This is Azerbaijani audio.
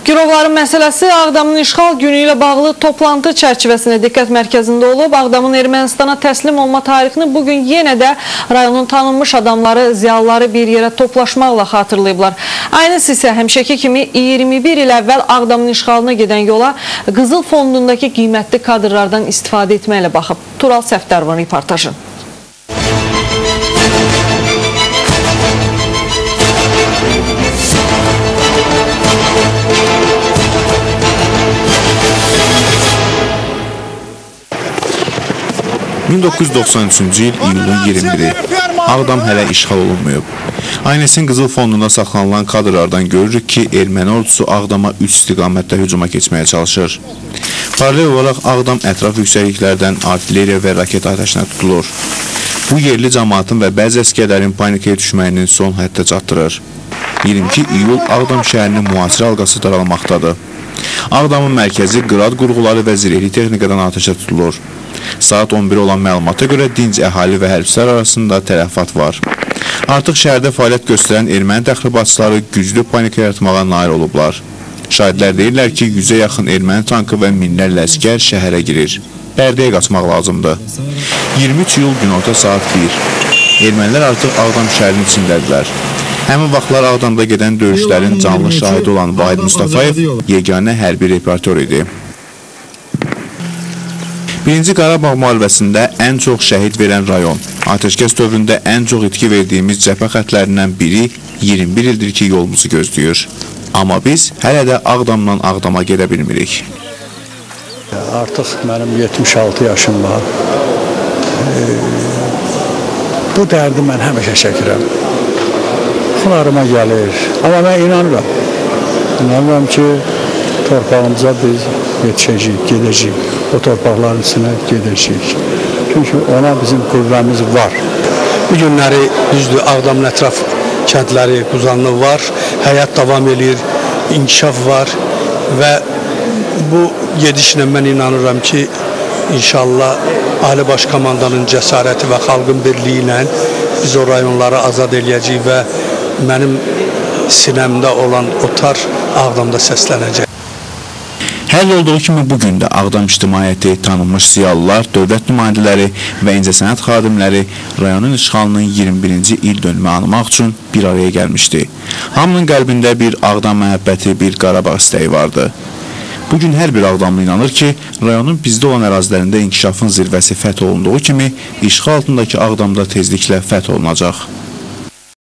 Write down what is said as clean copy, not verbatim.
Girovların məsələsi Ağdamın işğal günü ilə bağlı toplantı çərçivəsində diqqət mərkəzində olub. Ağdamın Ermənistana təslim olma tarixini bugün yenə də rayonun tanınmış adamları, ziyalıları bir yerə toplaşmaqla xatırlayıblar. Aynısı isə həmişəki kimi 21 il əvvəl Ağdamın işğalına gedən yola Qızıl Fondundakı qiymətli kadrlardan istifadə etməklə baxıb. Tural Səfdərvan reportajı. ...1993-cü il iyulun 21-i. Ağdam hələ işğal olunmayıb. Aynəsin Qızıl Fondunda saxlanılan kadrlardan görürük ki, erməni ordusu Ağdama 3 istiqamətdə hücuma keçməyə çalışır. Paralel olaraq Ağdam ətraf yüksəkliklərdən artilleriya və raket atəşinə tutulur. Bu yerli cəmaatın və bəzi əskərlərin panikaya düşməyinin son həddə çatdırır. 22 iyul Ağdam şəhərinin müasir halqası daralmaqdadır. Ağdamın mərkəzi qırad qurğuları və zirehli texnikadan atəşə tutulur. Saat 11 olan məlumata görə dinc əhali və hərbçilər arasında tələfat var. Artıq şəhərdə fəaliyyət göstərən erməni təxribatçıları güclü panika yaratmağa nail olublar. Şahidlər deyirlər ki, 100-ə yaxın erməni tankı və minlərlə əskər şəhərə girir. Bərdəyə qaçmaq lazımdır. 23 iyul günorta saat 1. Ermənilər artıq Ağdam şəhərinin içindədirlər. Həmin vaxtlar Ağdamda gedən döyüşlərin canlı şahidi olan Vahid Mustafayev yeganə hərbi reportör idi. 1-ci Qarabağ müharibəsində ən çox şəhid verən rayon, atəşkəs dövründə ən çox itki verdiyimiz cəbhə xətlərindən biri 21 ildir ki, yolumuzu gözləyir. Amma biz hələ də Ağdamdan Ağdama gedə bilmirik. Artıq mənim 76 yaşım var. Bu dərdi mən həmişə çəkirəm. Xılarıma gəlir. Amma mən inanıram. İnanıram ki, torpağımıza biz yetişəcəyik, gedəcəyik. O torpaqların içine gedəcəyik. Çünki ona bizim qüvvəmiz var. Bu günləri düzdür, Ağdamın ətraf kəndləri, quzanlığı var, həyat davam edir, inkişaf var və bu gedişlə mən inanıram ki, inşallah Ali Baş Komandanın cəsarəti və xalqın birliyi ilə biz o rayonları azad eləyəcəyik və mənim sinəmdə olan otar Ağdamda səslənəcək. Həll olduğu kimi bugün də Ağdam ictimaiyyəti, tanınmış ziyalılar, dövlət nümayəndələri və incəsənət xadimləri rayonun işğalının 21-ci il dönümü anmaq üçün bir araya gəlmişdi. Hamının qəlbində bir Ağdam məhəbbəti, bir Qarabağ istəyi vardı. Bugün hər bir Ağdamlı inanır ki, rayonun bizdə olan ərazilərində inkişafın zirvəsi fəth olunduğu kimi, işğal altındakı Ağdamda tezliklə fəth olunacaq.